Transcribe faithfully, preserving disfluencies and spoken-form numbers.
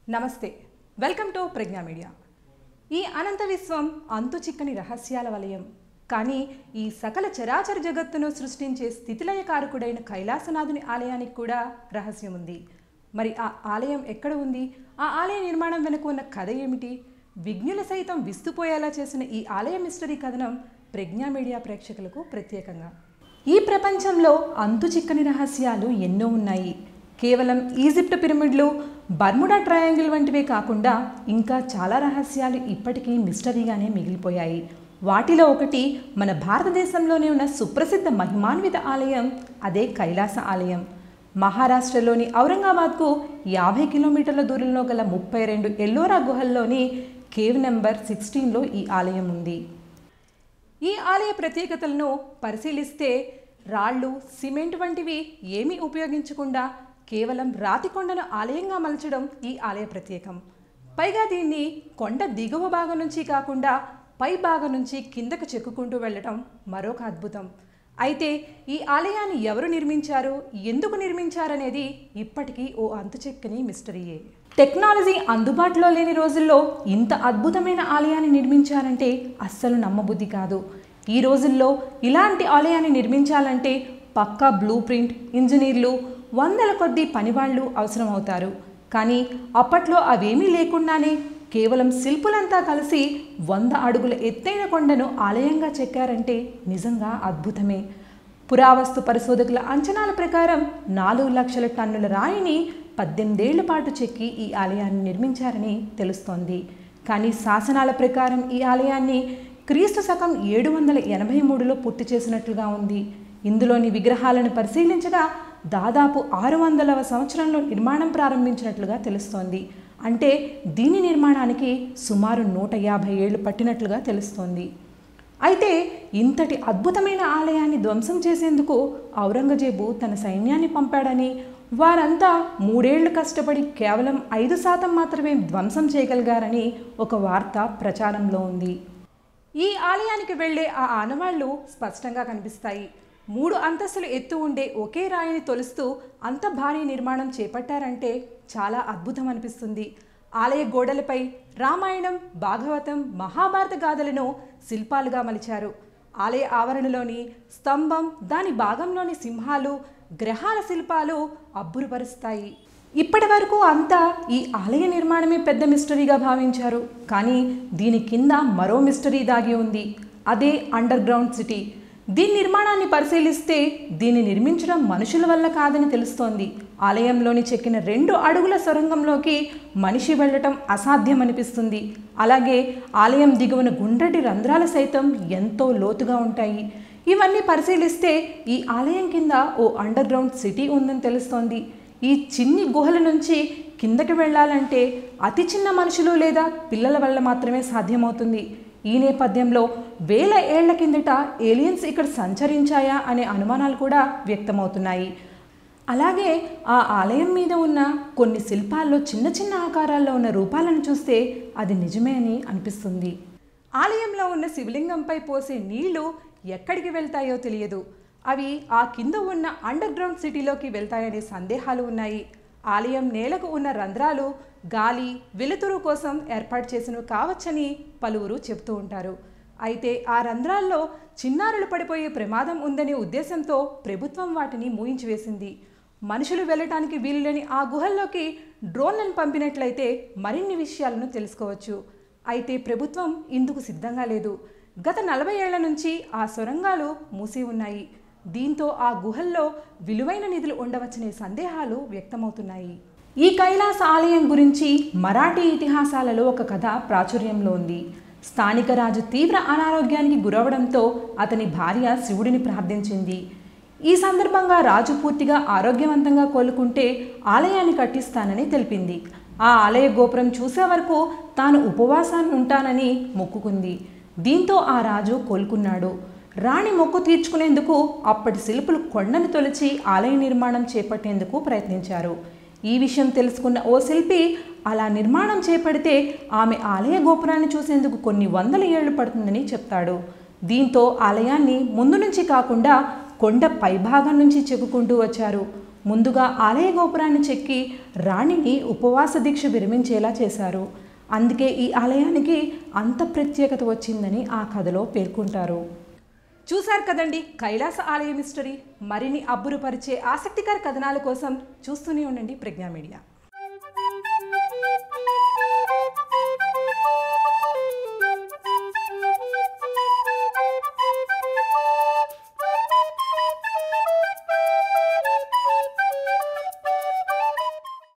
నమస్తే welcome to Pragna media. ఈ అనంత విశ్వం అంతు చిక్కని రహస్యాల వలయం. కానీ ఈ సకల చరాచర జగత్తును సృష్టించే స్థితిలయకారకుడైన కైలాసనాథుని ఆలయానికి కూడా రహస్యం ఉంది. మరి ఆ ఆలయం ఎక్కడ ఉంది? ఆ ఆలయ నిర్మాణం వెనుక ఉన్న కథ ఏమిటి? విజ్ఞుల సైతం విస్తుపోయేలా చేసిన ఈ ఆలయ మిస్టరీ కథనం ప్రజ్ఞా మీడియా ప్రేక్షకులకు ప్రత్యేకంగా. ఈ ప్రపంచంలో అంతు చిక్కని రహస్యాలు ఎన్నో ఉన్నాయి. కేవలం ఈజిప్ట్ పిరమిడ్లు, బర్ముడా ట్రయాంగిల్ వంటివే కాకుండా ఇంకా చాలా రహస్యాలు ఇప్పటికీ మిస్టరీగానే మిగిలిపోయాయి. వాటిలో ఒకటి మన భారతదేశంలోనే ఉన్న సుప్రసిద్ధ మహిమాన్విత ఆలయం, అదే కైలాస ఆలయం. మహారాష్ట్రలోని ఔరంగాబాద్కు యాభై కిలోమీటర్ల దూరంలో గల ముప్పై రెండు ఎల్లోరా గుహల్లోని కేవ్ నెంబర్ సిక్స్టీన్లో ఈ ఆలయం ఉంది. ఈ ఆలయ ప్రత్యేకతలను పరిశీలిస్తే రాళ్ళు, సిమెంట్ వంటివి ఏమీ ఉపయోగించకుండా కేవలం రాతి కొండను ఆలయంగా మలచడం ఈ ఆలయ ప్రత్యేకం. పైగా దీన్ని కొండ దిగువ భాగం నుంచి కాకుండా పై భాగం నుంచి కిందకు చెక్కుకుంటూ వెళ్ళటం మరొక అద్భుతం. అయితే ఈ ఆలయాన్ని ఎవరు నిర్మించారు, ఎందుకు నిర్మించారనేది ఇప్పటికీ ఓ అంతుచెక్కని మిస్టరీయే. టెక్నాలజీ అందుబాటులో లేని రోజుల్లో ఇంత అద్భుతమైన ఆలయాన్ని నిర్మించారంటే అస్సలు నమ్మబుద్ధి కాదు. ఈ రోజుల్లో ఇలాంటి ఆలయాన్ని నిర్మించాలంటే పక్కా బ్లూ ప్రింట్, ఇంజనీర్లు, వందల కొద్దీ పనివాళ్లు అవసరమవుతారు. కానీ అప్పట్లో అవేమీ లేకుండానే కేవలం శిల్పులంతా కలిసి వంద అడుగుల ఎత్తైన కొండను ఆలయంగా చెక్కారంటే నిజంగా అద్భుతమే. పురావస్తు పరిశోధకుల అంచనాల ప్రకారం నాలుగు లక్షల టన్నుల రాయిని పద్దెనిమిదేళ్ల పాటు చెక్కి ఈ ఆలయాన్ని నిర్మించారని తెలుస్తోంది. కానీ శాసనాల ప్రకారం ఈ ఆలయాన్ని క్రీస్తు శకం ఏడు వందల ఎనభై మూడులో పూర్తి చేసినట్లుగా ఉంది. ఇందులోని విగ్రహాలను పరిశీలించగా దాదాపు ఆరు వందలవ సంవత్సరంలో నిర్మాణం ప్రారంభించినట్లుగా తెలుస్తోంది. అంటే దీని నిర్మాణానికి సుమారు నూట యాభై ఏళ్ళు పట్టినట్లుగా తెలుస్తోంది. అయితే ఇంతటి అద్భుతమైన ఆలయాన్ని ధ్వంసం చేసేందుకు ఔరంగజేబు తన సైన్యాన్ని పంపాడని, వారంతా మూడేళ్లు కష్టపడి కేవలం ఐదు శాతం మాత్రమే ధ్వంసం చేయగలిగారని ఒక వార్త ప్రచారంలో ఉంది. ఈ ఆలయానికి వెళ్లే ఆ ఆనవాళ్లు స్పష్టంగా కనిపిస్తాయి. మూడు అంతస్తులు ఎత్తు ఉండే ఒకే రాయిని తొలుస్తూ అంత భారీ నిర్మాణం చేపట్టారంటే చాలా అద్భుతం అనిపిస్తుంది. ఆలయ గోడలపై రామాయణం, భాగవతం, మహాభారత గాథలను శిల్పాలుగా మలిచారు. ఆలయ ఆవరణలోని స్తంభం, దాని భాగంలోని సింహాలు, గ్రహాల శిల్పాలు అబ్బురుపరుస్తాయి. ఇప్పటి వరకు అంతా ఈ ఆలయ నిర్మాణమే పెద్ద మిస్టరీగా భావించారు. కానీ దీని కింద మరో మిస్టరీ దాగి ఉంది. అదే అండర్ గ్రౌండ్ సిటీ. దీని నిర్మాణాన్ని పరిశీలిస్తే దీన్ని నిర్మించడం మనుషుల వల్ల కాదని తెలుస్తోంది. ఆలయంలోని చెక్కిన రెండు అడుగుల సొరంగంలోకి మనిషి వెళ్ళటం అసాధ్యం అనిపిస్తుంది. అలాగే ఆలయం దిగువన గుండ్రటి రంధ్రాలు సైతం ఎంతో లోతుగా ఉంటాయి. ఇవన్నీ పరిశీలిస్తే ఈ ఆలయం కింద ఓ అండర్ గ్రౌండ్ సిటీ ఉందని తెలుస్తోంది. ఈ చిన్ని గుహల నుంచి కిందకి వెళ్ళాలంటే అతి చిన్న మనుషులు లేదా పిల్లల వల్ల మాత్రమే సాధ్యమవుతుంది. ఈ నేపథ్యంలో వేల ఏళ్ల కిందట ఏలియన్స్ ఇక్కడ సంచరించాయా అనే అనుమానాలు కూడా వ్యక్తమవుతున్నాయి. అలాగే ఆ ఆలయం మీద ఉన్న కొన్ని శిల్పాల్లో చిన్న చిన్న ఆకారాల్లో ఉన్న రూపాలను చూస్తే అది నిజమే అని అనిపిస్తుంది. ఆలయంలో ఉన్న శివలింగంపై పోసే నీళ్లు ఎక్కడికి వెళ్తాయో తెలియదు. అవి ఆ కింద ఉన్న అండర్ గ్రౌండ్ సిటీలోకి వెళ్తాయనే సందేహాలు ఉన్నాయి. ఆలయం నేలకు ఉన్న రంధ్రాలు గాలి, వెలుతురు కోసం ఏర్పాటు చేసినవి కావచ్చని పలువురు చెబుతూ ఉంటారు. అయితే ఆ రంధ్రాల్లో చిన్నారులు పడిపోయే ప్రమాదం ఉందనే ఉద్దేశంతో ప్రభుత్వం వాటిని మూయించి వేసింది. మనుషులు వెళ్ళటానికి వీలులేని ఆ గుహల్లోకి డ్రోన్లను పంపినట్లయితే మరిన్ని విషయాలను తెలుసుకోవచ్చు. అయితే ప్రభుత్వం ఇందుకు సిద్ధంగా లేదు. గత నలభై ఏళ్ల నుంచి ఆ సొరంగాలు మూసి ఉన్నాయి. దీంతో ఆ గుహల్లో విలువైన నిధులు ఉండవచ్చనే సందేహాలు వ్యక్తమవుతున్నాయి. ఈ కైలాస ఆలయం గురించి మరాఠీ ఇతిహాసాలలో ఒక కథ ప్రాచుర్యంలో ఉంది. స్థానిక రాజు తీవ్ర అనారోగ్యానికి గురవడంతో అతని భార్య శివుడిని ప్రార్థించింది. ఈ సందర్భంగా రాజు పూర్తిగా ఆరోగ్యవంతంగా కోలుకుంటే ఆలయాన్ని కట్టిస్తానని తెలిపింది. ఆ ఆలయ గోపురం చూసే వరకు తాను ఉపవాసాన్ని ఉంటానని మొక్కుకుంది. దీంతో ఆ రాజు కోలుకున్నాడు. రాణి మొక్కు తీర్చుకునేందుకు అప్పటి శిల్పులు కొండను తొలిచి ఆలయ నిర్మాణం చేపట్టేందుకు ప్రయత్నించారు. ఈ విషయం తెలుసుకున్న ఓ శిల్పి అలా నిర్మాణం చేపడితే ఆమె ఆలయ గోపురాన్ని చూసేందుకు కొన్ని వందల ఏళ్లు పడుతుందని చెప్తాడు. దీంతో ఆలయాన్ని ముందు నుంచి కాకుండా కొండ పైభాగం నుంచి చెక్కుకుంటూ వచ్చారు. ముందుగా ఆలయ గోపురాన్ని చెక్కి రాణిని ఉపవాస దీక్ష విరమించేలా చేశారు. అందుకే ఈ ఆలయానికి అంత ప్రత్యేకత వచ్చిందని ఆ కథలో పేర్కొంటారు. చూశారు కదండి కైలాస ఆలయ మిస్టరీ. మరిన్ని అబ్బురుపరిచే ఆసక్తికర కథనాల కోసం చూస్తూనే ఉండండి ప్రజ్ఞా మీడియా.